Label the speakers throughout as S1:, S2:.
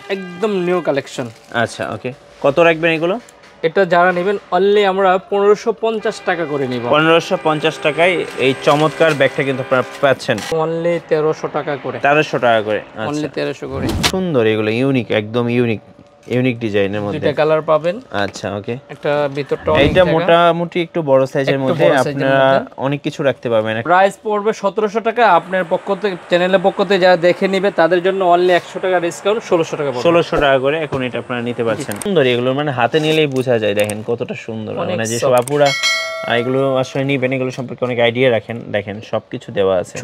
S1: একদম new collection.
S2: আচ্ছা ওকে, কত রাখবেন এগুলো?
S1: এটা যারা নেবেন অনলি আমরা 1550 টাকা করে নিব।
S2: 1550 টাকায় এই চমৎকার ব্যাগটা কিন্তু আপনারা পাচ্ছেন।
S1: অনলি 1300 টাকা করে।
S2: 1300 টাকা করে।
S1: অনলি
S2: আচ্ছা
S1: 1300 করে।
S2: সুন্দর, এগুলো ইউনিক, একদম ইউনিক ইউনিক ডিজাইনের মধ্যে।
S1: দুইটা কালার পাবেন।
S2: আচ্ছা ওকে,
S1: একটা ভিতরটা অনেক
S2: এইটা
S1: জায়গা,
S2: মোটামুটি একটু বড় সাইজের মধ্যে আপনারা অনেক কিছু রাখতে পারবেন।
S1: প্রাইস পড়বে 1700 টাকা। আপনার পক্ষ থেকে, চ্যানেলের পক্ষ থেকে যারা দেখে নেবে তাদের জন্য অনলি 100 টাকা ডিসকাউন্ট, 1600 টাকা পড়বে।
S2: 1600 টাকা করে এখন এটা আপনারা নিতে পারছেন। সুন্দর এগুলো, মানে হাতে নিলেই বোঝা যায়, দেখেন কতটা সুন্দর। মানে যেসব আপুরা এগুলো আসলে নিবেন, এগুলো সম্পর্কে অনেক আইডিয়া রাখেন, দেখেন সবকিছু দেওয়া আছে।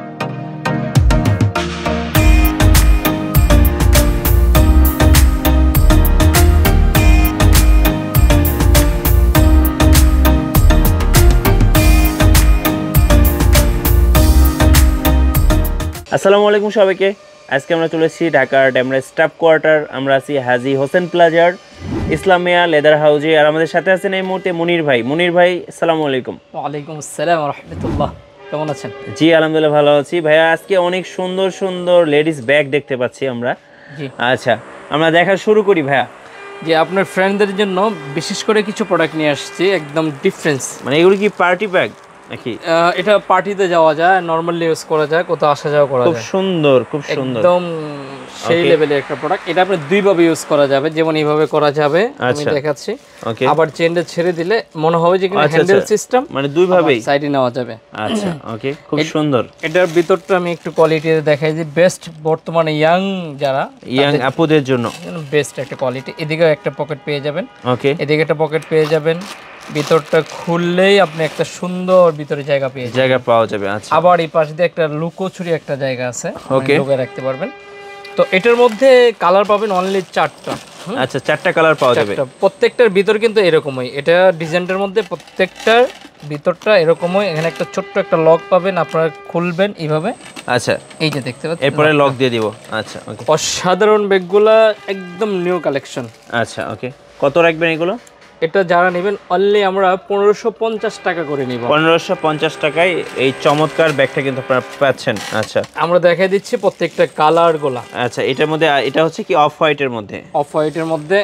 S2: আসসালামু আলাইকুম সবাইকে। আজকে আমরা চলে এসেছি ঢাকার ড্যামরা স্টাফ কোয়ার্টার। আমরা আছি হাজী হোসেন প্লাজার ইসলামিয়া লেদার হাউজে। আর আমাদের সাথে আছেন এই মুহূর্তে মুনির ভাই। মুনির ভাই আসসালামু আলাইকুম।
S1: ওয়ালাইকুম আসসালাম ওয়া রাহমাতুল্লাহ। কেমন আছেন?
S2: জি আলহামদুলিল্লাহ ভালো আছি ভাইয়া। আজকে অনেক সুন্দর সুন্দর লেডিস ব্যাগ দেখতে পাচ্ছি আমরা।
S1: জি
S2: আচ্ছা আমরা দেখা শুরু করি ভাইয়া।
S1: যে আপনার ফ্রেন্ডদের জন্য বিশেষ করে কিছু প্রোডাক্ট নিয়ে আসছি, একদম ডিফারেন্স।
S2: মানে এগুলো কি পার্টি ব্যাগ নাকি?
S1: এটা পার্টিতে যাওয়া যায়, নরমালি ইউজ করা যায়, কোথাও আসা যাওয়া করা যায়।
S2: খুব সুন্দর, খুব সুন্দর,
S1: একদম সেই লেভেলের একটা প্রোডাক্ট। এটা আপনি দুই ভাবে ইউজ করা যাবে, যেমন এইভাবে করা যাবে, আমি দেখাচ্ছি। আবার চেনটা ছেড়ে দিলে মনে হবে যে হ্যান্ডেল সিস্টেম, মানে দুই ভাবেই সাইডে নেওয়া যাবে।
S2: আচ্ছা ওকে, খুব সুন্দর।
S1: এটার ভিতরটা আমি একটু কোয়ালিটি দেখাই যে বেস্ট, বর্তমানে যারা
S2: ইয়াং আপুদের জন্য
S1: বেস্ট একটা কোয়ালিটি। এদিকেও একটা পকেট পেয়ে যাবেন,
S2: ওকে,
S1: এদিকে একটা পকেট পেয়ে যাবেন। ভিতরটা খুললেই আপনি একটা সুন্দর ভিতরে জায়গা পাওয়া যাবে। আচ্ছা, আবার এই পাশে দিয়ে একটা লুকোচুরি একটা জায়গা আছে, ওকে, লুকিয়ে রাখতে পারবেন। তো এটার মধ্যে কালার পাবেন অনলি 4টা।
S2: আচ্ছা 4টা কালার পাওয়া যাবে।
S1: প্রত্যেকটার ভিতর কিন্তু এরকমই, এটা ডিজাইনটার মধ্যে প্রত্যেকটার ভিতরটা এরকমই। এখানে একটা ছোট্ট একটা লক পাবেন, আপনারা খুলবেন এইভাবে। আচ্ছা এই যে দেখতে পাচ্ছেন,
S2: এরপরে লক দিয়ে দিব। আচ্ছা ওকে,
S1: অসাধারণ ব্যাগগুলা, একদম নিউ কালেকশন।
S2: আচ্ছা ওকে, কত রাখবেন এগুলো?
S1: এটা যারা নেবেন অনলি আমরা 1550 টাকা করে নিব।
S2: 1550 টাকায় এই চমৎকার ব্যাগটা কিন্তু আপনারা পাচ্ছেন। আচ্ছা
S1: আমরা দেখাই দিচ্ছি প্রত্যেকটা কালার গুলা।
S2: আচ্ছা এটার মধ্যে, এটা হচ্ছে কি অফ হোয়াইটের মধ্যে,
S1: অফ হোয়াইটের মধ্যে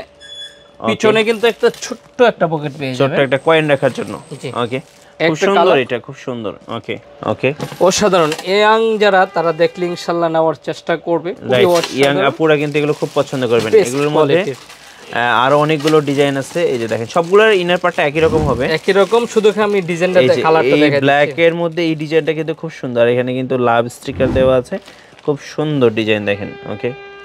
S1: পিছনে কিন্তু একটা ছোট্ট একটা পকেট পেয়ে যাবেন,
S2: ছোট্ট একটা কয়েন রাখার জন্য। ওকে খুব সুন্দর, এটা খুব সুন্দর। ওকে ওকে,
S1: অসাধারণ। যারা তারা দেখলে ইনশাআল্লাহ নেওয়ার চেষ্টা করবে।
S2: ইয়াং আপুরা কিন্তু এগুলো খুব পছন্দ করবেন। এগুলোর মধ্যে আরো অনেকগুলো ডিজাইন আছে। এই যে দেখেন সবগুলোর ইনার পার্টটা একই রকম হবে, একই রকম, শুধু আমি ডিজাইনটা কালারটা দেখাই দিচ্ছি। ব্ল্যাক এর মধ্যে এই ডিজাইনটা কিন্তু খুব সুন্দর। এখানে কিন্তু লাভ স্টিকার দেওয়া আছে, খুব সুন্দর ডিজাইন দেখেন। ওকে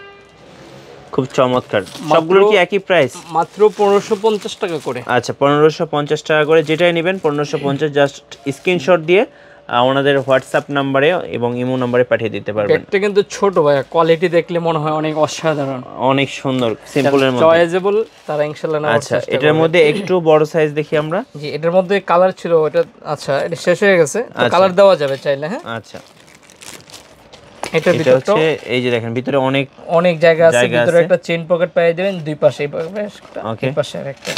S2: খুব চমৎকার। সবগুলোর কি একই প্রাইস? মাত্র
S1: 1550 টাকা করে।
S2: আচ্ছা 1550 টাকা করে, যেটাই নেবেন 1550। জাস্ট স্ক্রিনশট দিয়ে ওনাদের হোয়াটসঅ্যাপ নম্বরে এবং ইমো নম্বরে পাঠিয়ে দিতে পারবেন।
S1: এটা কিন্তু ছোট ভাই, কোয়ালিটি দেখলে মনে হয় অনেক অসাধারণ,
S2: অনেক সুন্দর, সিম্পলের মধ্যে
S1: চয়েজেবল, তারা ইনশাআল্লাহ নেওয়ার চেষ্টা করবে।
S2: এটার মধ্যে একটু বড় সাইজ দেখি আমরা।
S1: জি এটার মধ্যে কালার ছিল, এটা আচ্ছা এটা শেষ হয়ে গেছে, তো কালার দেওয়া যাবে চাইলে। হ্যাঁ আচ্ছা, এটার ভিতরটা
S2: এই যে দেখেন ভিতরে
S1: অনেক জায়গা আছে। ভিতরে একটা চেইন পকেট পেয়ে যাবেন, দুই পাশে এই পাশে একটা।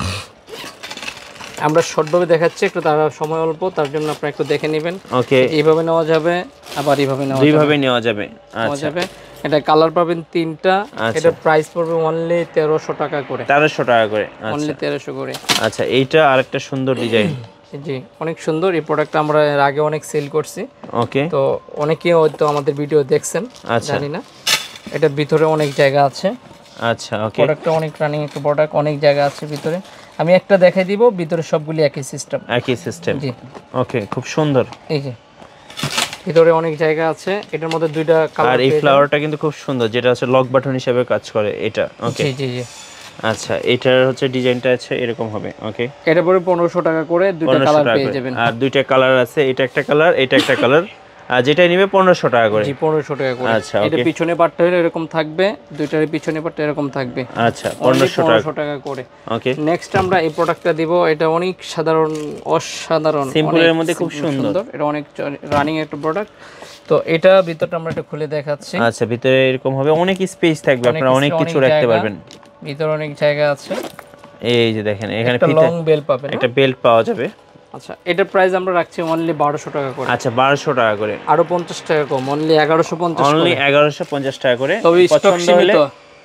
S1: আমরা শর্টভাবে দেখাচ্ছি, একটু তারা সময় অল্প, তার জন্য আপনারা একটু দেখে নেবেন।
S2: ওকে
S1: এইভাবে নেওয়া যাবে, আবার এইভাবে নেওয়া যাবে,
S2: দুইভাবে নেওয়া যাবে। আচ্ছা
S1: এটা কালার পাবেন 3টা। এটা প্রাইস পড়বে অনলি 1300 টাকা করে।
S2: 1300 টাকা করে,
S1: অনলি 1300 করে।
S2: আচ্ছা এইটা আরেকটা সুন্দর ডিজাইন।
S1: জি অনেক সুন্দর। এই প্রোডাক্টটা আমরা এর আগে অনেক সেল করছি।
S2: ওকে,
S1: তো অনেকেই হয়তো আমাদের ভিডিও দেখছেন, জানি না। এটার ভিতরে অনেক জায়গা আছে।
S2: আচ্ছা ওকে,
S1: প্রোডাক্টটা অনেক রানিং একটা প্রোডাক্ট, অনেক জায়গা আছে ভিতরে। আমি একটা দেখাই দিব, ভিতরে সবগুলি একই সিস্টেম। জি
S2: ওকে খুব সুন্দর।
S1: এই যে ভিতরে অনেক জায়গা আছে। এটার মধ্যে দুইটা কালার।
S2: আর এই ফ্লাওয়ারটা কিন্তু খুব সুন্দর, যেটা হচ্ছে লক বাটন হিসেবে কাজ করে এটা। ওকে
S1: জি জি জি
S2: আচ্ছা এটার হচ্ছে ডিজাইনটা আছে এরকম হবে। ওকে
S1: এটা পরে 1500 টাকা করে, দুইটা কালার পেয়ে যাবেন।
S2: আর দুইটা কালার আছে, এটা একটা কালার, এটা একটা কালার। আর যেটা নিবে 1500 টাকা করে।
S1: জি 1500 টাকা করে।
S2: আচ্ছা
S1: এটা পিছনে পাটটা হলো এরকম থাকবে, দুইটার পিছনে পাটটা এরকম থাকবে।
S2: আচ্ছা 1500
S1: টাকা করে।
S2: ওকে
S1: নেক্সট আমরা এই প্রোডাক্টটা দিব। এটা অনেক সাধারণ, অসাধারণ,
S2: সিম্পলের মধ্যে খুব সুন্দর।
S1: এটা অনেক রানিং একটা প্রোডাক্ট। তো এটা ভিতরটা আমরা একটু খুলে দেখাচ্ছি।
S2: আচ্ছা ভিতরে এরকম হবে, অনেক স্পেস থাকবে, আপনারা অনেক কিছু রাখতে পারবেন।
S1: ভিতরে অনেক জায়গা আছে।
S2: এই যে দেখেন এখানে
S1: একটা লং বেল পাবেন,
S2: একটা বেল্ট পাওয়া যাবে।
S1: আচ্ছা এটার প্রাইস আমরা রাখছি অনলি 1200 টাকা করে।
S2: আচ্ছা 1200 টাকা করে,
S1: আরো 50 টাকা কম, অনলি 1150
S2: অনলি 1150 টাকা করে।
S1: তবে স্টক সীমিত,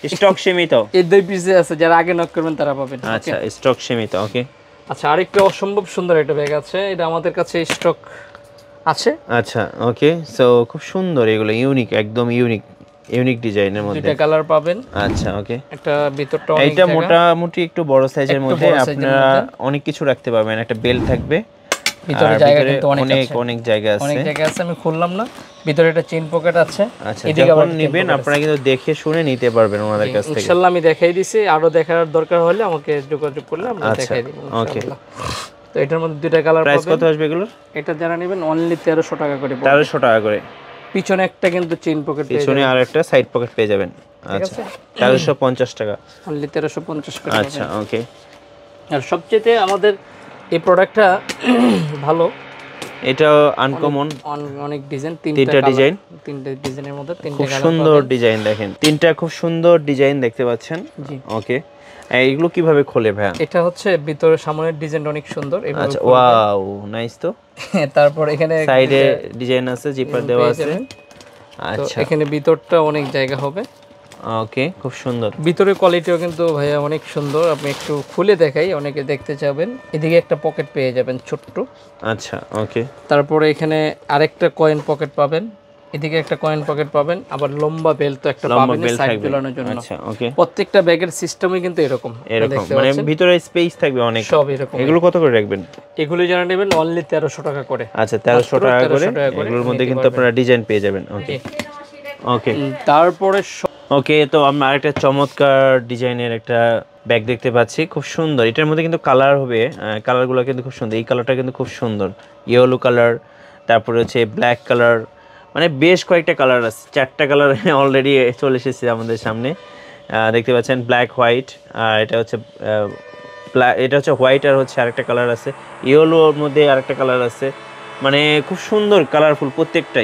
S2: স্টক সীমিত,
S1: এই 2 পিসে আছে, যারা আগে নক করবেন তারা পাবেন।
S2: আচ্ছা স্টক সীমিত। ওকে
S1: আচ্ছা, আরেকটা অসম্ভব সুন্দর একটা ব্যাগ আছে, এটা আমাদের কাছে স্টক আছে।
S2: আচ্ছা ওকে, সো খুব সুন্দর, এগুলো ইউনিক, একদম ইউনিক ডিজাইনের মধ্যে।
S1: দুইটা কালার পাবেন।
S2: আচ্ছা ওকে,
S1: একটা ভিতরটা অনেক
S2: এটা মোটামুটি একটু বড় সাইজের মধ্যে, আপনারা অনেক কিছু রাখতে পারবেন। একটা বেল্ট থাকবে,
S1: ভিতরে জায়গা কিন্তু
S2: অনেক জায়গা আছে,
S1: অনেক জায়গা আছে। আমি খুললাম না, ভিতরে একটা চেইন পকেট আছে।
S2: আচ্ছা, যখন নেবেন আপনারা কিন্তু দেখে শুনে নিতে পারবেন ওনাদের কাছ থেকে।
S1: ইনশাআল্লাহ আমি দেখাই দিছি, আরো দেখার দরকার হলে আমাকে যোগাযোগ করলে আমরা দেখাই দেব ইনশাআল্লাহ। তো এটার মধ্যে দুইটা কালার পাবেন।
S2: প্রাইস কত আসবে এগুলোর?
S1: এটা যারা নেবেন অনলি 1300 টাকা করে পড়বে।
S2: 1300 টাকা করে।
S1: পিছনে একটা কিন্তু চেইন পকেট পেয়ে যাবেন,
S2: পিছনে আর একটা সাইড পকেট পেয়ে যাবেন। আচ্ছা 1350 টাকা,
S1: অনলি 1350 করে।
S2: আচ্ছা ওকে।
S1: আর সবচেয়ে আমাদের এই প্রোডাক্টটা ভালো,
S2: এটা আনকমন,
S1: অনেক ডিজাইন,
S2: তিনটা ডিজাইন,
S1: তিনটা ডিজাইনের মধ্যে তিনটা
S2: খুব সুন্দর ডিজাইন। দেখেন তিনটা খুব সুন্দর ডিজাইন দেখতে পাচ্ছেন।
S1: জি
S2: ওকে, এইগুলো কিভাবে খোলে ভাই?
S1: এটা হচ্ছে ভিতরে সামনের ডিজাইনটা অনেক সুন্দর।
S2: আচ্ছা ওয়াও, নাইস। তো
S1: তারপর এখানে
S2: সাইডে ডিজাইন আছে, জিপার দেওয়া আছে।
S1: আচ্ছা, এখানে ভিতরটা অনেক জায়গা হবে।
S2: ওকে, খুব সুন্দর।
S1: ভিতরের কোয়ালিটিও কিন্তু ভাইয়া অনেক সুন্দর। আপনি একটু খুলে দেখাই, অনেকে দেখতে চাবেন। এদিকে একটা পকেট পেয়ে যাবেন ছোট্ট।
S2: আচ্ছা ওকে,
S1: তারপরে এখানে আরেকটা কয়েন পকেট পাবেন, এদিকে একটা কয়েন পকেট পাবেন, আবার লম্বা বেল্ট তো একটা পাবেন সাইড ঝোলানোর জন্য।
S2: আচ্ছা ওকে,
S1: প্রত্যেকটা ব্যাগের সিস্টেমই কিন্তু এরকম,
S2: মানে ভিতরে স্পেস থাকবে অনেক,
S1: সব এরকম।
S2: এগুলো কত করে রাখবেন?
S1: এগুলো যারা নেবেন অনলি 1300 টাকা করে।
S2: আচ্ছা 1300 টাকা করে, এগুলোর মধ্যে কিন্তু আপনারা ডিজাইন পেয়ে যাবেন। ওকে ওকে,
S1: তারপরে
S2: ওকে, তো আমরা আরেকটা চমৎকার ডিজাইনের একটা ব্যাগ দেখতে পাচ্ছি, খুব সুন্দর। এটার মধ্যে কিন্তু কালার হবে, কালারগুলো কিন্তু খুব সুন্দর। এই কালারটা কিন্তু খুব সুন্দর, ইয়েলো কালার, তারপরে হচ্ছে ব্ল্যাক কালার, মানে বেশ কয়েকটা কালার আছে, 4টা কালার অলরেডি চলে এসেছে আমাদের সামনে। দেখতে পাচ্ছেন ব্ল্যাক হোয়াইট, আর এটা হচ্ছে হোয়াইট, আর হচ্ছে আরেকটা কালার আছে ইয়েলোর মধ্যে, আরেকটা কালার আছে, মানে খুব সুন্দর কালারফুল প্রত্যেকটাই।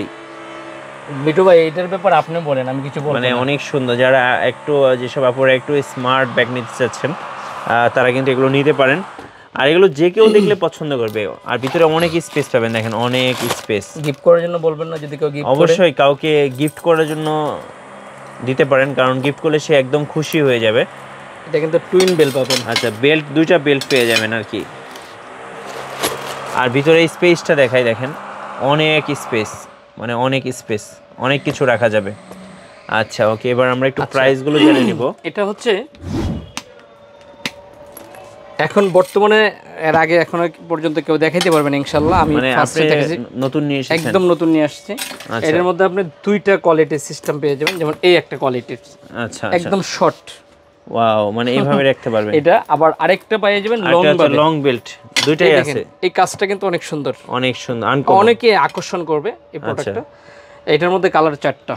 S1: মিঠু ভাই এটার ব্যাপারে আপনি বলেন, আমি কিছু বলবো না।
S2: মানে অনেক সুন্দর, যারা একটু যেসব আপুরা একটু স্মার্ট ব্যাগ নিতে চাচ্ছেন তারা কিন্তু এগুলো নিতে পারেন। আর এগুলো যে কেউ দেখলে পছন্দ করবে, আর ভিতরে অনেক স্পেস পাবেন। দেখেন অনেক স্পেস।
S1: গিফট করার জন্য বলবেন না, যদি কেউ গিফট
S2: অবশ্যই কাউকে গিফট করার জন্য দিতে পারেন, কারণ গিফট করলে সে একদম খুশি হয়ে যাবে।
S1: এটা কিন্তু টুইন বেল্ট পাবেন।
S2: আচ্ছা, বেল্ট, দুইটা বেল্ট পেয়ে যাবেন আর কি। আর ভিতরে স্পেসটা দেখাই, দেখেন অনেক স্পেস, মানে অনেক স্পেস, অনেক কিছু রাখা যাবে। আচ্ছা ওকে, এবার আমরা একটু প্রাইসগুলো জেনে নিব।
S1: এটা হচ্ছে এখন বর্তমানে, এর আগে এখনো পর্যন্ত কেউ দেখাইতে পারবেন ইনশাআল্লাহ। আমি ফার্স্টে দেখেছি,
S2: নতুন নিয়ে এসেছেন,
S1: একদম নতুন নিয়ে আসছে। এর মধ্যে আপনি দুইটা কোয়ালিটির সিস্টেম পেয়ে যাবেন, যেমন এই একটা কোয়ালিটির,
S2: আচ্ছা
S1: একদম শর্ট,
S2: ওয়াও, মানে এইভাবে রাখতে পারবেন।
S1: এটা আবার আরেকটা পেয়ে যাবেন
S2: লং বেল্ট, দুইটাই আছে।
S1: এই কাজটা কিন্তু অনেক সুন্দর,
S2: অনেক সুন্দর,
S1: অনেকে আকর্ষণ করবে এই প্রোডাক্টটা। এটার মধ্যে কালার 4টা,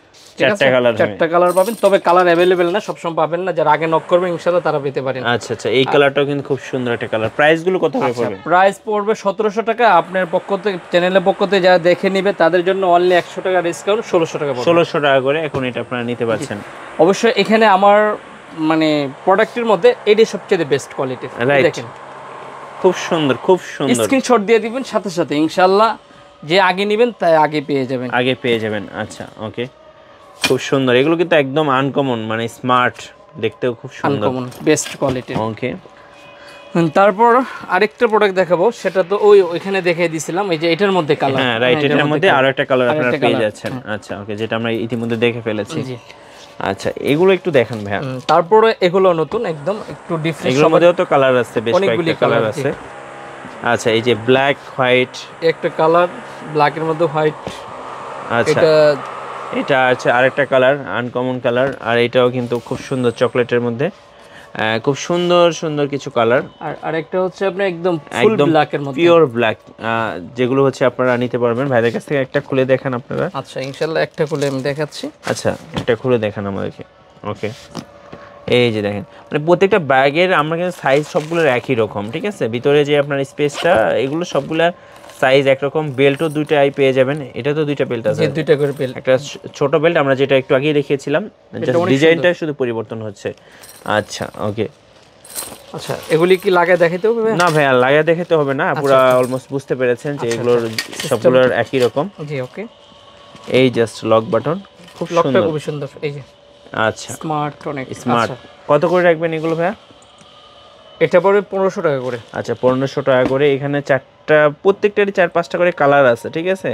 S1: 4টা কালার পাবেন, তবে কালার अवेलेबल না, সবসময় পাবেন না। যারা আগে নক করবে ইনশাআল্লাহ তারা পেতে পারেন।
S2: আচ্ছা আচ্ছা, এই কালারটাও কিন্তু খুব সুন্দর একটা কালার। প্রাইসগুলো কত করে পড়বে?
S1: প্রাইস পড়বে 1700 টাকা। আপনার পক্ষ থেকে, চ্যানেলের পক্ষ থেকে যারা দেখে নেবে তাদের জন্য অনলি 100 টাকা ডিসকাউন্ট, 1600 টাকা পড়বে।
S2: 1600 টাকা করে এখন এটা আপনারা নিতে পারছেন।
S1: অবশ্যই এখানে আমার মানে প্রোডাক্টের মধ্যে এটাই সবচেয়ে বেস্ট কোয়ালিটি। দেখেন
S2: খুব সুন্দর, খুব সুন্দর।
S1: স্ক্রিনশট দিয়ে দিবেন সাথে সাথে, ইনশাআল্লাহ যে আগে নেবেন তাই আগে পেয়ে যাবেন।
S2: আচ্ছা ওকে, খুব সুন্দর। এগুলো কিন্তু একদম আনকমন, মানে স্মার্ট, দেখতেও খুব সুন্দর,
S1: আনকমন, বেস্ট কোয়ালিটি।
S2: ওকে,
S1: তারপর আরেকটা প্রোডাক্ট দেখাবো, সেটা তো ওইখানে দেখিয়ে দিয়েছিলাম। এই যে এটার মধ্যে কালার,
S2: হ্যাঁ রাইট, এটার মধ্যে আরো একটা কালার আপনারা পেয়ে যাচ্ছেন। আচ্ছা ওকে, যেটা আমরা ইতিমধ্যে দেখে ফেলেছি। আচ্ছা, এগুলো একটু দেখেন ভাইয়া।
S1: তারপরে এগুলো নতুন, একদম একটু ডিফারেন্ট।
S2: এগুলোর মধ্যেও তো কালার আছে, বেশ কয়েকটা কালার আছে। আচ্ছা, এই যে ব্ল্যাক হোয়াইট
S1: একটা কালার, ব্ল্যাকের মধ্যে হোয়াইট।
S2: আচ্ছা, এটা আছে আরেকটা কালার, আনকমন কালার। আর এটাও কিন্তু খুব সুন্দর, চকলেটের মধ্যে খুব সুন্দর সুন্দর কিছু কালার।
S1: আর আরেকটা হচ্ছে আপনি একদম ফুল ব্ল্যাকের মধ্যে,
S2: পিওর ব্ল্যাক, যেগুলো হচ্ছে আপনারা নিতে পারবেন। ভাইদের কাছ থেকে একটা খুলে দেখান আপনারা।
S1: আচ্ছা ইনশাআল্লাহ একটা খুলে আমি দেখাচ্ছি।
S2: আচ্ছা, একটা খুলে দেখান আমাদেরকে। ওকে, এই যে দেখেন, মানে প্রত্যেকটা ব্যাগের আমরা কিন্তু সাইজ সবগুলোর একই রকম, ঠিক আছে। ভিতরে যে আপনার স্পেসটা, এগুলো সবগুলা সাইজ একরকম। বেল্টও দুইটাই পেয়ে যাবেন। এটা তো দুইটা বেল্ট আছে,
S1: দুইটা করে বেল্ট,
S2: একটা ছোট বেল্ট, আমরা যেটা একটু আগেই দেখিয়েছিলাম, ডিজাইনটা শুধু পরিবর্তন হচ্ছে। আচ্ছা ওকে,
S1: আচ্ছা এগুলি কি লাগায় দেখাইতে হবে?
S2: না ভাইয়া, লাগায় দেখাতে হবে না, পুরো অলমোস্ট বুঝতে পেরেছেন যে এগুলোর সবগুলোর একই রকম।
S1: জি ওকে,
S2: এই জাস্ট লক বাটন, খুব
S1: লকটা খুব সুন্দর। এই যে
S2: আচ্ছা
S1: স্মার্ট অনেক
S2: স্মার্ট। কত করে রাখবেন এগুলো ভাইয়া?
S1: এটা পড়বে 1500 টাকা করে।
S2: আচ্ছা 1500 টাকা করে। এখানে চারটা, প্রত্যেকটারই 4-5টা করে কালার আছে, ঠিক আছে?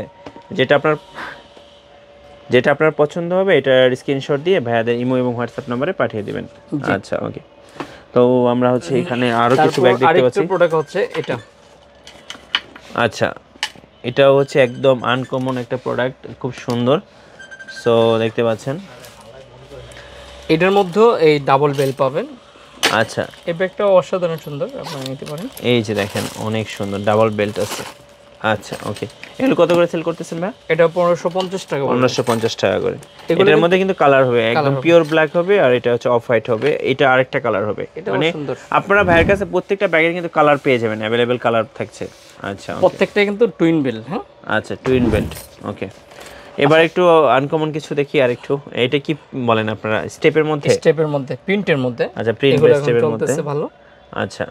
S2: যেটা আপনার পছন্দ হবে এটার স্ক্রিনশট দিয়ে ভাইয়াদের ইমো এবং হোয়াটসঅ্যাপ নম্বরে পাঠিয়ে দিবেন। আচ্ছা ওকে। তো আমরা হচ্ছে এখানে আরো কিছু ব্যাগ দেখতে পাচ্ছি।
S1: আরেকটা প্রোডাক্ট হচ্ছে এটা।
S2: আচ্ছা এটাও হচ্ছে একদম আনকমন একটা প্রোডাক্ট, খুব সুন্দর। সো দেখতে পাচ্ছেন
S1: এটার মধ্যে এই ডাবল বেল পাবেন।
S2: আচ্ছা
S1: এই ব্যাগটা অসাধারণ সুন্দর, আপনারা নিতে পারেন।
S2: এই যে দেখেন অনেক সুন্দর ডাবল বেল্ট আছে। আচ্ছা ওকে। এগুলো কত করে সেল করতেছেন ভাই?
S1: এটা 1550 টাকা।
S2: 1550 টাকা করে। এটার মধ্যে কিন্তু কালার হবে, একদম পিওর ব্ল্যাক হবে, আর এটা হচ্ছে অফ হোয়াইট হবে, এটা আরেকটা কালার হবে। মানে আপনারা ভাইয়ের কাছে প্রত্যেকটা ব্যাগের কিন্তু কালার পেয়ে যাবেন, अवेलेबल কালার থাকছে। আচ্ছা
S1: প্রত্যেকটা কিন্তু টুইন বেল্ট। হ্যাঁ
S2: আচ্ছা টুইন বেল্ট ওকে। এবার একটু আনকমন কিছু দেখি আর একটু। এটা কি বলেন আপনারা? স্টেপের মধ্যে
S1: প্রিন্টের মধ্যে।
S2: আচ্ছা প্রিন্ট বা স্টেপের মধ্যে
S1: ভালো।
S2: আচ্ছা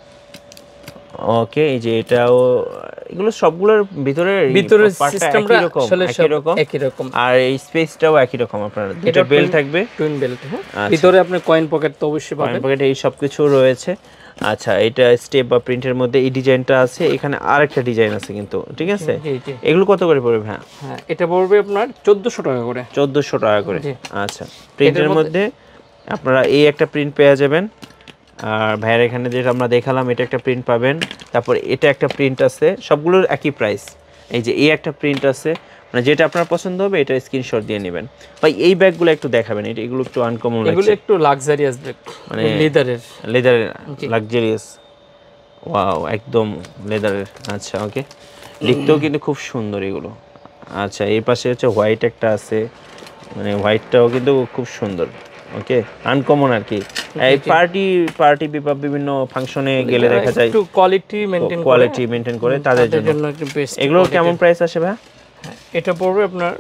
S2: ওকে। এই যে এটাও, এগুলো সবগুলোর ভিতরে সিস্টেমটা একই রকম আর এই স্পেসটাও একই রকম। আপনার দুটো বেল্ট থাকবে,
S1: টুইন বেল্ট। ভিতরে আপনি কয়েন পকেট তো অবশ্যই পাবেন,
S2: কয়েন পকেট এই সব কিছু রয়েছে। আচ্ছা এটা স্টেপ বা প্রিন্টের মধ্যে এই ডিজাইনটা আছে, এখানে আরেকটা ডিজাইন আছে কিন্তু, ঠিক আছে? এগুলো কত করে পড়বে ভাই?
S1: হ্যাঁ এটা পড়বে আপনার 1400 টাকা করে।
S2: 1400 টাকা করে। আচ্ছা প্রিন্টের মধ্যে আপনারা এই একটা প্রিন্ট পেয়ে যাবেন, আর ভাইয়ের এখানে যেটা আমরা দেখালাম এটা একটা প্রিন্ট পাবেন, তারপর এটা একটা প্রিন্ট আছে, সবগুলোর একই প্রাইস। এই যে এই একটা প্রিন্ট আছে, মানে যেটা আপনার পছন্দ হবে এটা স্ক্রিনশট দিয়ে নেবেন। ভাই এই ব্যাগগুলো একটু দেখাবেন, এগুলো একটু আনকমন লাগছে।
S1: এগুলো একটু লাক্সারিয়াস ব্যাগ, মানে লেদারের
S2: লাক্সারিয়াস। ওয়াও একদম লেদারের। আচ্ছা ওকে। লিখতেও কিন্তু খুব সুন্দর এগুলো। আচ্ছা এই পাশে হচ্ছে হোয়াইট একটা আছে, মানে হোয়াইটটাও কিন্তু খুব সুন্দর। ওকে আনকমন আর কি। এই পার্টি বিভিন্ন ফাংশনে গেলে দেখা যায়
S1: একটু কোয়ালিটি মেইনটেইন করে
S2: তাদের জন্য একটু বেস্ট। এগুলো কেমন প্রাইস আসে ভাই?
S1: এটা পড়বে আপনার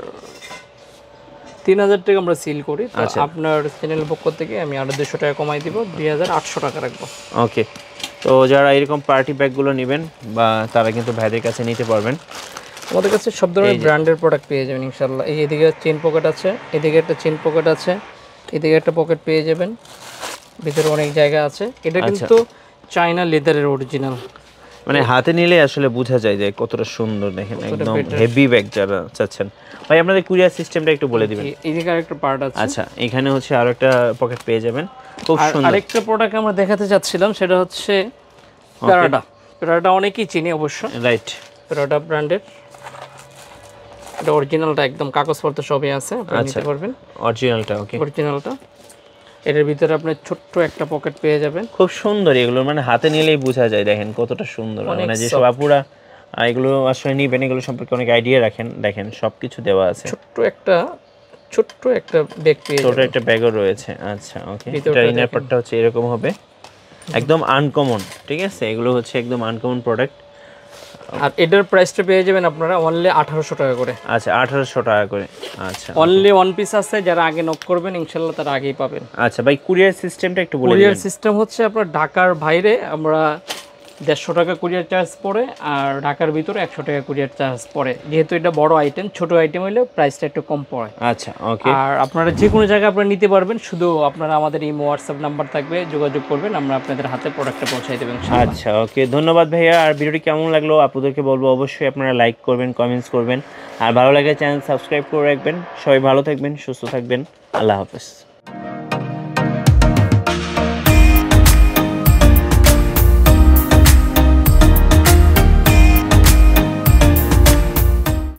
S1: 3000 টাকা আমরা সেল করি, তো আপনার চ্যানেলের পক্ষ থেকে আমি আরো 200 টাকা কমাই দিব, 2800 টাকা রাখবো।
S2: ওকে। তো যারা এরকম পার্টি ব্যাগগুলো নেবেন বা তারা কিন্তু ভাইদের কাছে নিতে পারবেন।
S1: আমাদের কাছে সব ধরনের ব্র্যান্ডের প্রোডাক্ট পেয়ে যাবেন ইনশাআল্লাহ। এই এদিকে চেইন পকেট আছে, এদিকে একটা চেইন পকেট আছে, এদিকে একটা পকেট পেয়ে যাবেন, ভিতরে অনেক জায়গা আছে। এটা কিন্তু চায়না লেদারের অরিজিনাল,
S2: মানে হাতে নিলে আসলে বোঝা যায় যে কতটা সুন্দর। দেখেন একদম হেভি ব্যাগ যারা চাচ্ছেন। ভাই আপনাদের কুরিয়ার সিস্টেমটা একটু বলে দিবেন।
S1: এদিকে আরেকটা পার্ট আছে।
S2: আচ্ছা এখানে হচ্ছে আরো একটা পকেট পেয়ে যাবেন, খুব সুন্দর।
S1: আরেকটা প্রোডাক্ট আমরা দেখাতে যাচ্ছিলাম, সেটা হচ্ছে প্যারাডা অনেকেই চিনি অবশ্য।
S2: রাইট,
S1: প্যারাডা ব্র্যান্ডের এটা অরিজিনালটা একদম কাগজপত্র সবই আছে, আপনি নিতে পারবেন
S2: অরিজিনালটা। ওকে
S1: অরিজিনালটা। এটার ভিতরে আপনি ছোট্ট একটা পকেট পেয়ে যাবেন,
S2: খুব সুন্দর। এগুলো মানে হাতে নিলেই বোঝা যায়, দেখেন কতটা সুন্দর। মানে যেসব আপুরা এগুলো আসলে নিবেন, এগুলো সম্পর্কে অনেক আইডিয়া রাখেন, দেখেন সবকিছু দেওয়া আছে।
S1: ছোট্ট একটা ব্যাগ পেয়ে যাবেন,
S2: ছোট একটা ব্যাগও রয়েছে। আচ্ছা ওকে। এটা ইনার পার্টটা হচ্ছে এরকম হবে, একদম আনকমন, ঠিক আছে? এগুলো হচ্ছে একদম আনকমন প্রোডাক্ট।
S1: আর এটার প্রাইসটা পেয়ে যাবেন আপনারা অনলি 1800 টাকা করে।
S2: আচ্ছা 1800 টাকা করে। আচ্ছা
S1: অনলি ওয়ান পিস আছে, যারা আগে নক করবেন ইনশাআল্লাহ তারা আগেই পাবেন।
S2: আচ্ছা ভাই কুরিয়ার সিস্টেমটা একটু বলে দিন।
S1: কুরিয়ার সিস্টেম হচ্ছে আপনার ঢাকার বাইরে আমরা 150 টাকা কুরিয়ার চার্জ পড়ে, আর ঢাকার ভিতরে 100 টাকা কুরিয়ার চার্জ পড়ে। যেহেতু এটা বড় আইটেম, ছোট আইটেম হলে প্রাইসটা একটু কম পড়ে।
S2: আচ্ছা ওকে।
S1: আর আপনারা যে কোনো জায়গায় আপনারা নিতে পারবেন, শুধু আপনারা আমাদের এই হোয়াটসঅ্যাপ নাম্বার থাকবে, যোগাযোগ করবেন, আমরা আপনাদের হাতে প্রোডাক্টটা পৌঁছাই দেবেন।
S2: আচ্ছা ওকে, ধন্যবাদ ভাইয়া। আর ভিডিওটি কেমন লাগলো আপনাদেরকে বলবো, অবশ্যই আপনারা লাইক করবেন, কমেন্টস করবেন, আর ভালো লাগলে চ্যানেল সাবস্ক্রাইব করে রাখবেন। সবাই ভালো থাকবেন, সুস্থ থাকবেন, আল্লাহ হাফেজ।